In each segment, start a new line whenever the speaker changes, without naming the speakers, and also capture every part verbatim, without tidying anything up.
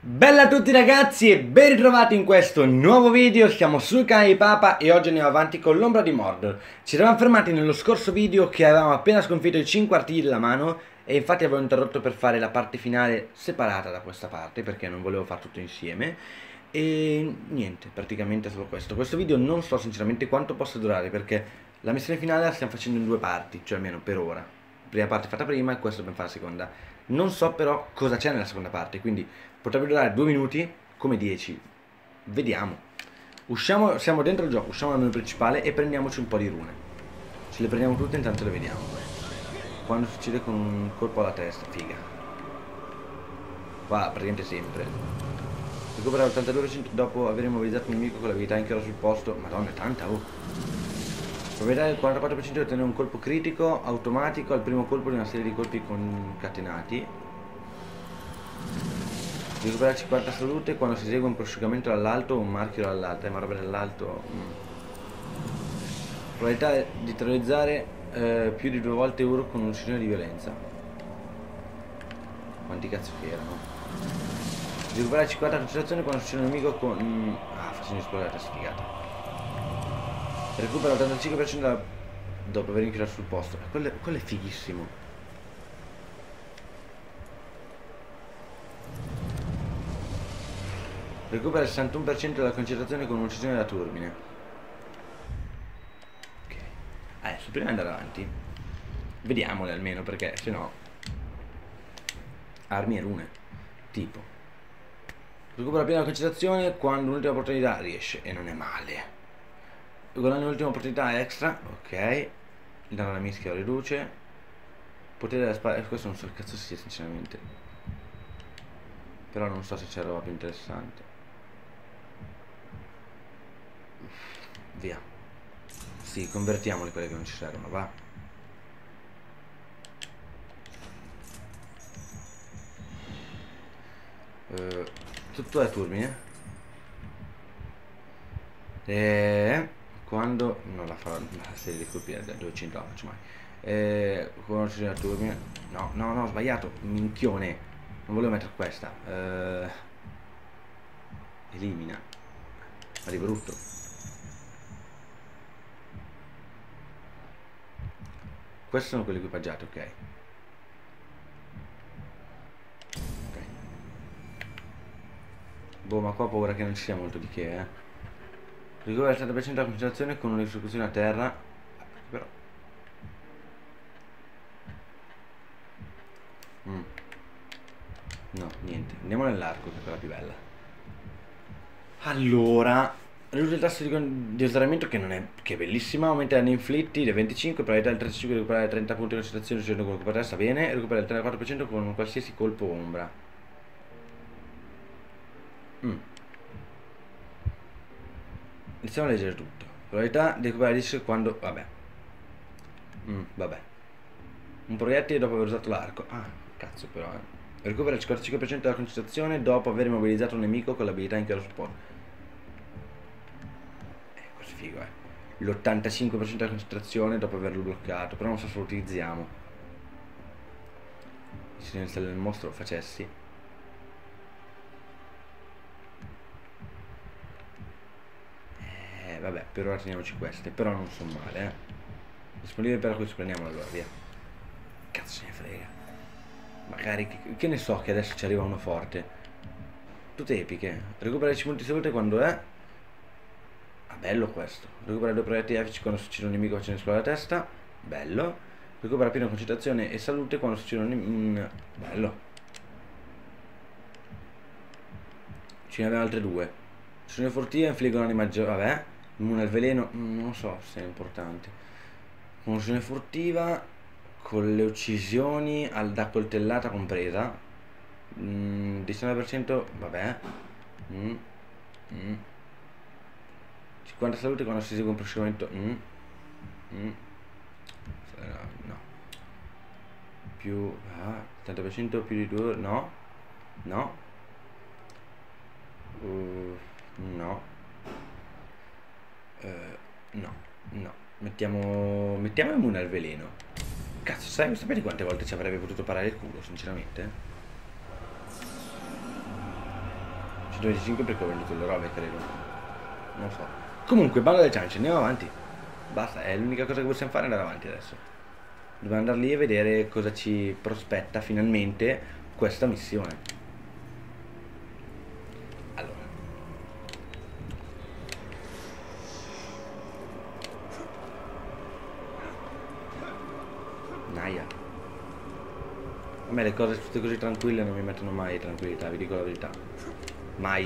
Bella a tutti ragazzi e ben ritrovati in questo nuovo video. Siamo sul canale di Papa e oggi andiamo avanti con l'Ombra di Mordor. Ci eravamo fermati nello scorso video che avevamo appena sconfitto i cinque artigli della mano e infatti avevo interrotto per fare la parte finale separata da questa parte perché non volevo fare tutto insieme. E niente, praticamente solo questo. Questo video non so sinceramente quanto possa durare perché la missione finale la stiamo facendo in due parti, cioè almeno per ora. La prima parte fatta prima e questa dobbiamo fare la seconda. Non so però cosa c'è nella seconda parte, quindi potrebbe durare due minuti come dieci. Vediamo. Usciamo, siamo dentro il gioco, usciamo dal menu principale e prendiamoci un po' di rune. Ce le prendiamo tutte, intanto le vediamo. Quando succede con un colpo alla testa, figa. Qua praticamente sempre. Recupera l'ottantadue per cento dopo aver immobilizzato un nemico con l'abilità in chiaro sul posto. Madonna, è tanta, oh. Probabilità del quarantaquattro per cento di ottenere un colpo critico automatico al primo colpo di una serie di colpi concatenati. Recupera cinquanta salute quando si esegue un prosciugamento dall'alto o un marchio dall'alto. Eh, ma roba dall'alto. Mm. Probabilità di terrorizzare eh, più di due volte Ur con un'uccisione di violenza. Quanti cazzo che erano? Recuperare cinquanta concentrazione quando succede un nemico con... Mm. Ah, facendo esplodere la testa, sfigata. Recupera l'ottantacinque per cento da... dopo aver inchiuso sul posto. Quello, quello è fighissimo. Recupera il sessantuno per cento della concentrazione con un'uccisione da turbine. Ok. Adesso prima di andare avanti vediamole almeno, perché se no armi e rune. Tipo recupera piena la concentrazione quando un'ultima opportunità riesce. E non è male. Guadagna un'ultima opportunità extra. Ok. Il danno alla mischia lo riduce. Potere della spada. Questo non so che cazzo sia sinceramente, però non so se c'è roba più interessante. Via. Sì, convertiamole quelle che non ci servono, va. Uh, tutto è turbine. E quando non la farò la serie di colpi da duecento la faccio mai. E quando c'è la turbine. No, no, no, ho sbagliato. Minchione. Non volevo mettere questa. Uh, elimina. Ma di brutto. Questi sono quelli equipaggiati, ok. Ok. Boh, ma qua ho paura che non ci sia molto di che, eh. Recupera il sette per cento della concentrazione con un'esecuzione a terra. Però. Mm. No, niente. Andiamo nell'arco, che è quella più bella. Allora. Riduce il tasso di, di ossaramento che non è che è bellissima, aumenta gli inflitti del venticinque, probabilità del trentacinque di recuperare trenta punti di concentrazione uccidendo con colpo a testa, bene, e recupera il trentaquattro per cento con qualsiasi colpo ombra. Mm. Iniziamo a leggere tutto. Probabilità di recuperare disc quando... vabbè. Mm, vabbè. Un proiettile dopo aver usato l'arco. Ah, cazzo però, eh. Recupera il cinquantacinque per cento della concentrazione dopo aver immobilizzato un nemico con l'abilità in chiaro supporto. Figo, eh. L'ottantacinque per cento della concentrazione dopo averlo bloccato, però non so se lo utilizziamo. Se nel mostro lo facessi. Eh, vabbè, per ora teniamoci queste, però non sono male, eh. Disponibile per questo, prendiamolo allora, via. Cazzo se ne frega. Magari, che, che ne so che adesso ci arriva uno forte. Tutte epiche. Recupera dieci punti di salute quando è... bello questo. Recupera due proiettili effici quando succede un nemico facendo esplodere la testa. Bello. Recupera piena concentrazione e salute quando succede un nemico. Bello. Ce ne abbiamo altre due. Sono furtive, infliggono di maggiore. Vabbè. Immune al veleno. Non lo so se è importante. Conoscione furtiva. Con le uccisioni al da coltellata compresa. Mm, diciannove per cento. Vabbè. Mm. Mm. cinquanta salute quando si esegue un prosciugamento. Mm. Mm. No. Più ah, settanta per cento più di due. No. No. Uh, no. Uh, no. No. Mettiamo. Mettiamo immune al veleno. Cazzo, sai, sapete quante volte ci avrebbe potuto parare il culo, sinceramente? centoventicinque perché ho venduto le robe, credo. Non so. Comunque, bando alle ciance, andiamo avanti. Basta, è l'unica cosa che possiamo fare, andare avanti adesso. Dobbiamo andare lì e vedere cosa ci prospetta finalmente questa missione. Allora. Naia. A me le cose tutte così tranquille non mi mettono mai tranquillità, vi dico la verità. Mai.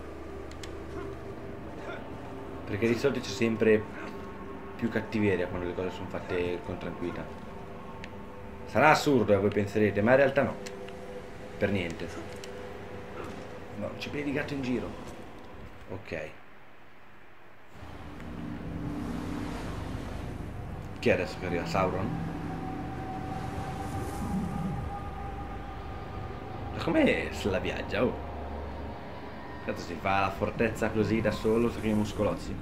Perché di solito c'è sempre più cattiveria quando le cose sono fatte con tranquillità. Sarà assurdo, voi penserete, ma in realtà no. Per niente. No, c'è pieni di gatto in giro. Ok. Chi è adesso che arriva? Sauron? Ma com'è se la viaggia? Oh. Cazzo, si fa la fortezza così da solo, su che muscolozzi.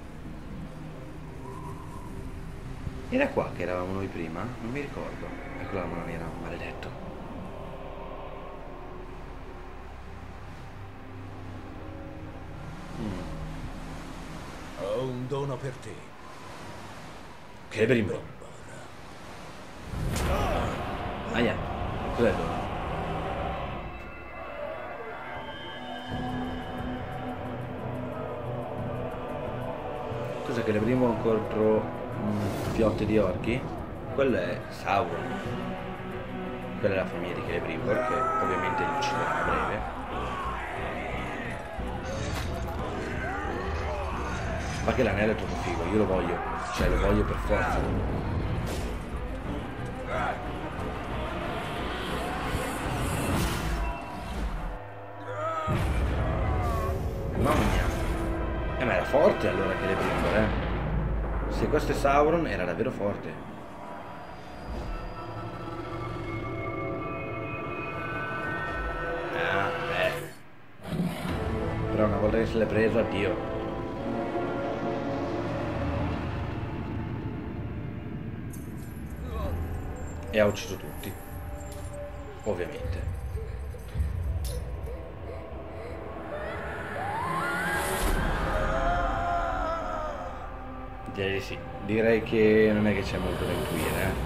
Era qua che eravamo noi prima? Non mi ricordo. Ecco la mano nera, maledetto. Mm.
Ho un dono per te.
Che brimbo. Aia, cos'è il dono? Cos'è che le primo contro un fiotte di orchi? Quello è Sauron. Quella è la famiglia di Celebrimbor, che ovviamente li ucciderà a breve. Ma che l'anello è troppo figo, io lo voglio. Cioè lo voglio per forza. Mamma mia. Eh ma era forte allora Celebrimbor, eh. Se questo è Sauron era davvero forte. Ah, eh. Però una volta che se l'è preso, addio. E ha ucciso tutti. Ovviamente. Direi di sì, direi che non è che c'è molto da intuire, eh.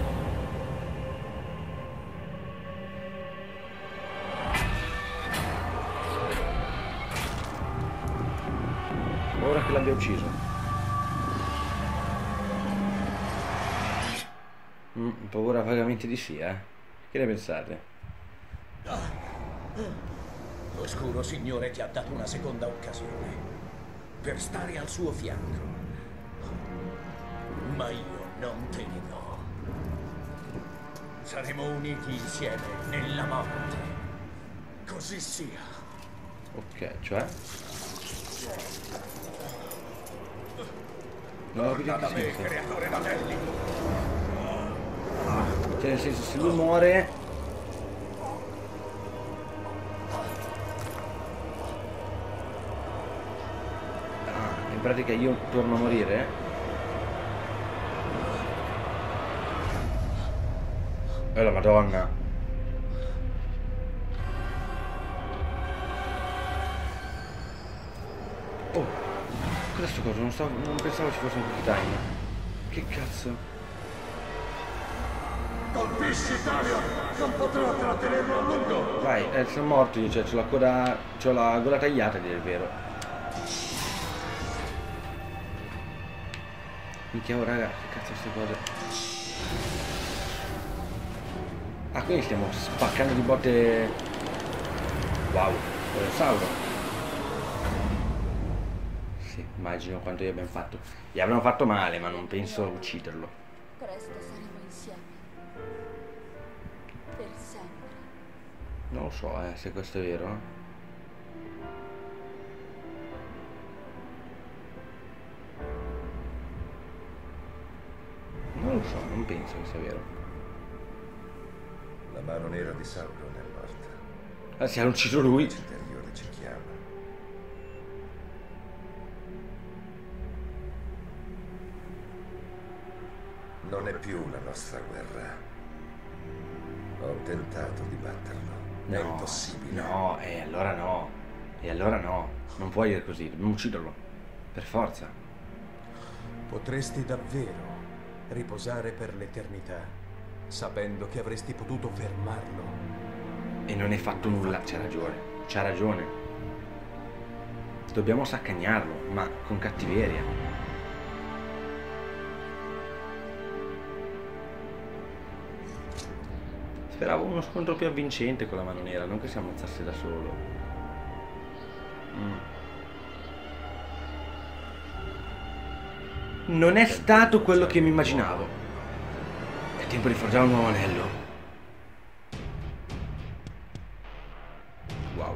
Ora che l'abbia ucciso. Mm, ho paura vagamente di sì, eh. Che ne pensate?
L'oscuro signore ti ha dato una seconda occasione per stare al suo fianco. Ma io non te ne do. Saremo uniti insieme nella morte. Così sia.
Ok, cioè? Non ho capito
Torna da
che
me,
senso.
creatore d'anelli.
Cioè nel senso, se lui muore... Ah, in pratica io torno a morire? Eh la madonna. Oh, cos'è sto coso? Non, stavo, non pensavo ci fosse un quick time. Che cazzo?
Colpisci Italia! Non potrò trattenerlo a lungo!
Vai, eh, sono morto io, cioè c'ho la coda... c'ho la gola tagliata, a dire il vero. Minchia, oh raga, che cazzo queste cose? Ah, quindi stiamo spaccando di botte. Wow, eh, Sauron. Sì, immagino quanto gli abbiamo fatto. Gli abbiamo fatto male, ma non penso a ucciderlo.
Presto saremo insieme. Per sempre.
Non lo so, eh, se questo è vero. Non lo so, non penso che sia vero.
La mano nera di Sauron è morta.
Ah, si ha ucciso lui.
Il interiore ci chiama. Non è più la nostra guerra. Ho tentato di batterlo. È
No,
impossibile.
no, eh, allora no. E allora no, non puoi dire così, dobbiamo ucciderlo. Per forza.
Potresti davvero riposare per l'eternità, sapendo che avresti potuto fermarlo.
E non hai fatto nulla, c'ha ragione, c'ha ragione. Dobbiamo saccagnarlo, ma con cattiveria. Speravo uno scontro più avvincente con la mano nera, non che si ammazzasse da solo. Mm. Non è stato quello che mi immaginavo. È tempo di forgiare un nuovo anello. Wow.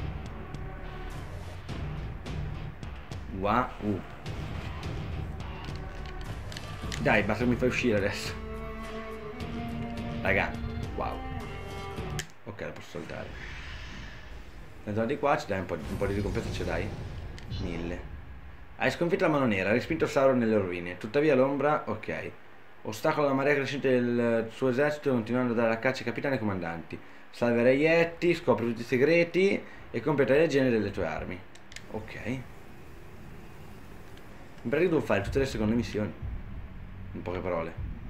Wow. Dai, basta che mi fai uscire adesso. Raga, wow. Ok, la posso saltare. Entrare di qua, ci dai un po', un po' di ricompensa, ce dai? Mille. Hai sconfitto la mano nera, hai respinto Sauron nelle rovine. Tuttavia l'ombra, ok. Ostacola la marea crescente del suo esercito, continuando a dare la caccia ai capitani e comandanti. Salva i reietti, scopri tutti i segreti e completa le leggende delle tue armi. Ok. In pratica devo fare tutte le seconde missioni. In poche parole.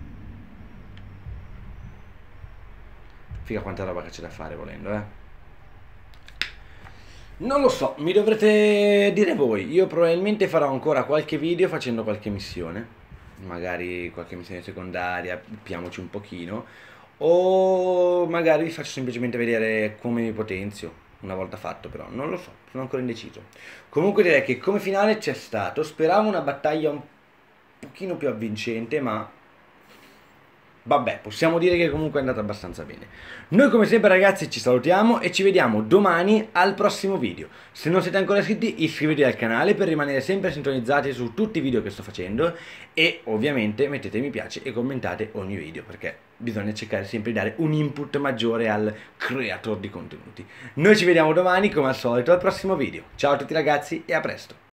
Figa quanta roba che c'è da fare volendo, eh. Non lo so, mi dovrete dire voi. Io probabilmente farò ancora qualche video facendo qualche missione. Magari qualche missione secondaria, piamoci un pochino. O magari vi faccio semplicemente vedere come mi potenzio. Una volta fatto però, non lo so, sono ancora indeciso. Comunque direi che come finale c'è stato. Speravo una battaglia un pochino più avvincente, ma vabbè, possiamo dire che comunque è andata abbastanza bene. Noi come sempre ragazzi ci salutiamo e ci vediamo domani al prossimo video. Se non siete ancora iscritti iscrivetevi al canale per rimanere sempre sintonizzati su tutti i video che sto facendo. E ovviamente mettete mi piace e commentate ogni video, perché bisogna cercare sempre di dare un input maggiore al creator di contenuti. Noi ci vediamo domani come al solito al prossimo video. Ciao a tutti ragazzi e a presto.